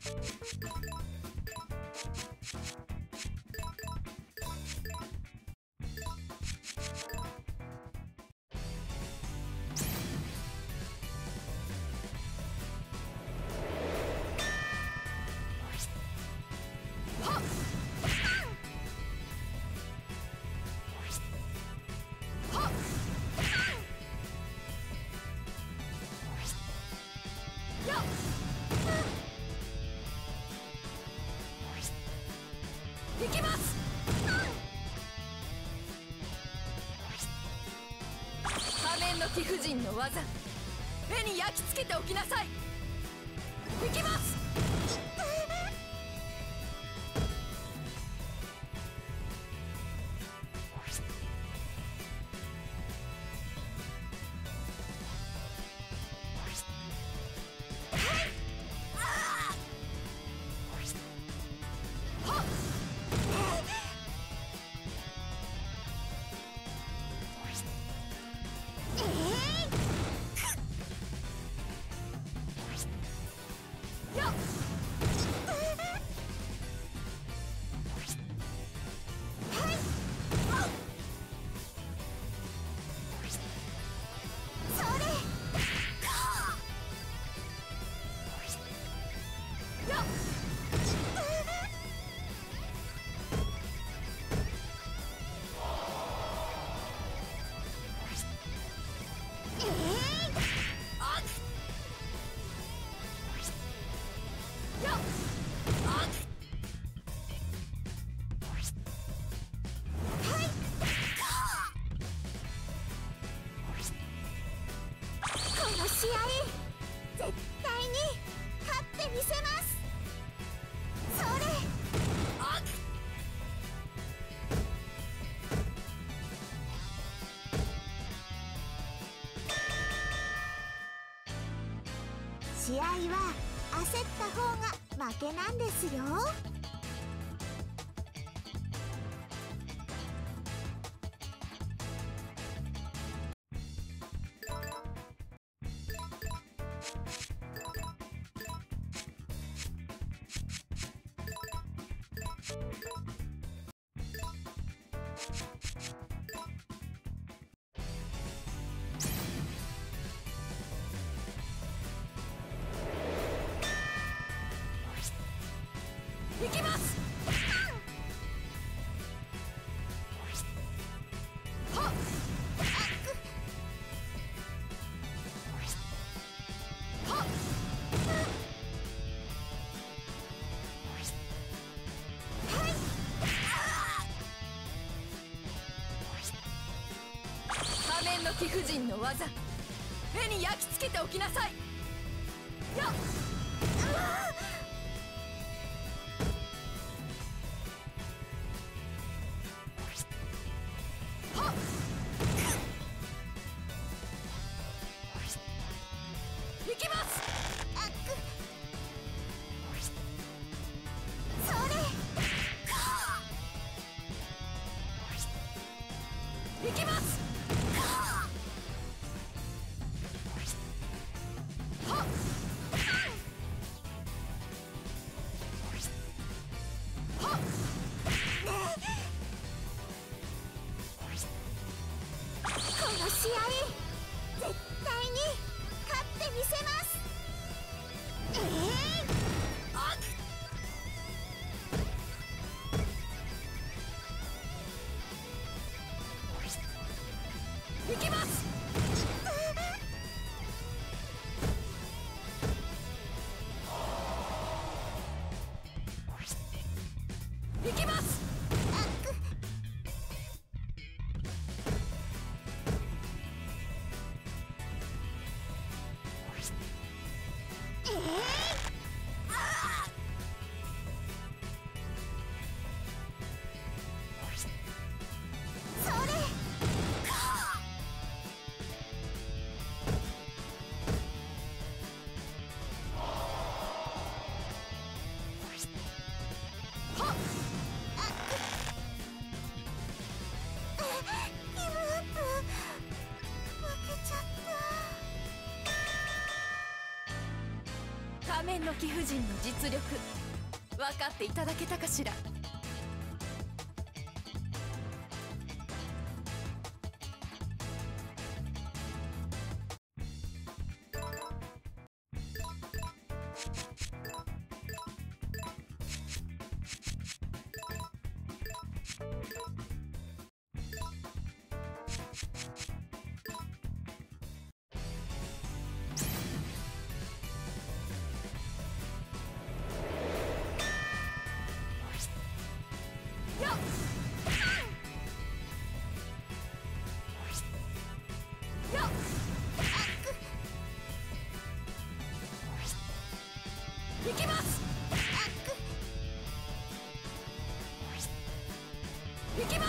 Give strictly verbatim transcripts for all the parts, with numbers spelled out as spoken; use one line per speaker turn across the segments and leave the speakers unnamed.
行きます。仮面の貴婦人の技、目に焼き付けておきなさい。行きます。
試合絶対に勝ってみせます。それあっ試合は焦った方が負けなんですよ。
行きます。はっはっ仮面の貴婦人の技、目に焼き付けておきなさい。やっ行きます。
あっそれ
行きます。 仮面の貴婦人の実力分かっていただけたかしら。行きます。行きます。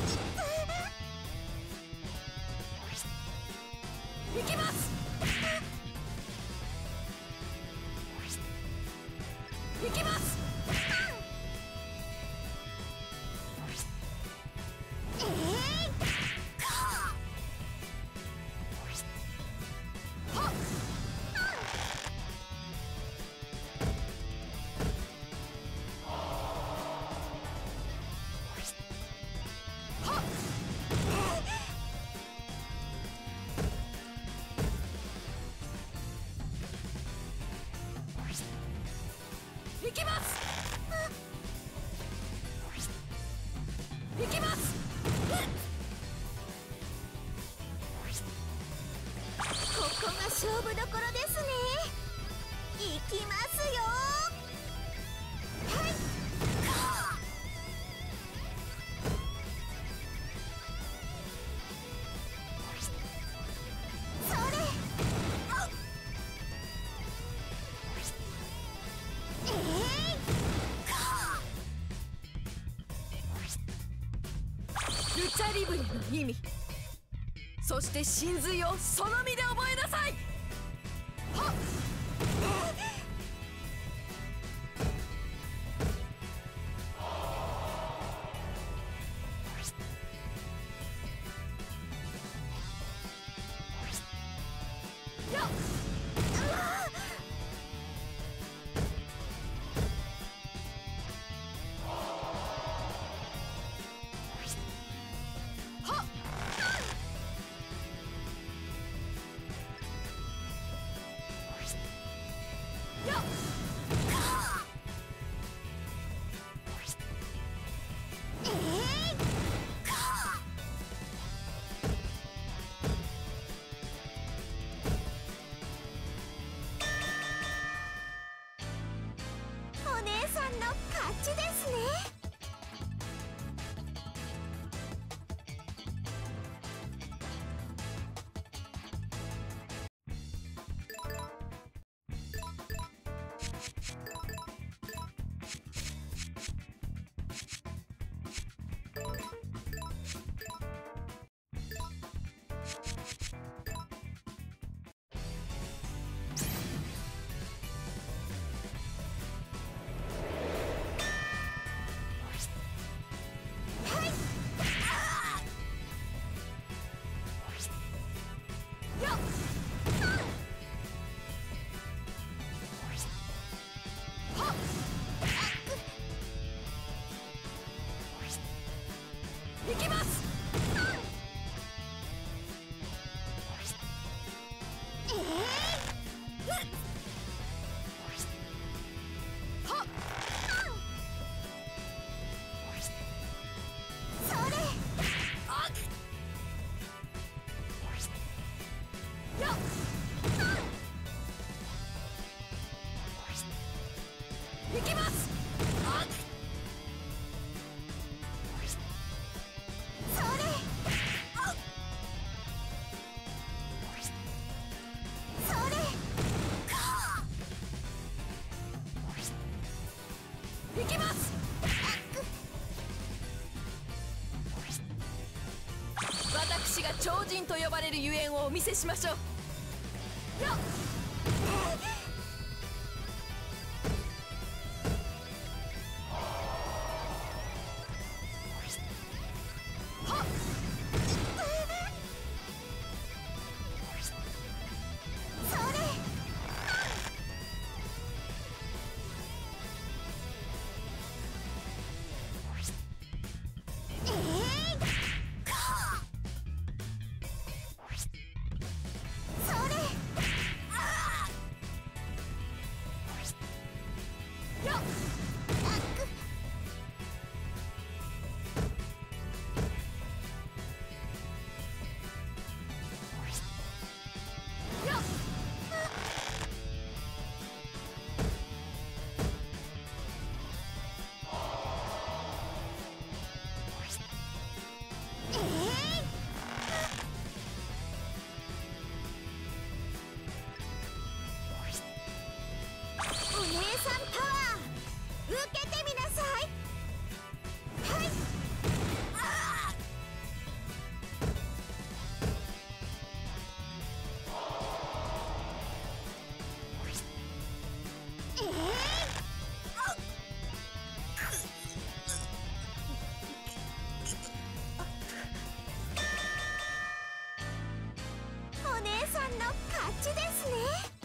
行きます。行きます。行きます。行きます。
ここが勝負どころですね。行きますよ。はい。それ。えい。
ルチャリブレの意味、そして真髄をその身で覚えなさい。はっ。よっ。
お姉さんの勝ちですね。行きます。えー、はっ。それ。あっ。よっ。行きます。あっ。行きます。私が超人と呼ばれるゆえんをお見せしましょう。よっ。はっ。それ。 の勝ちですね。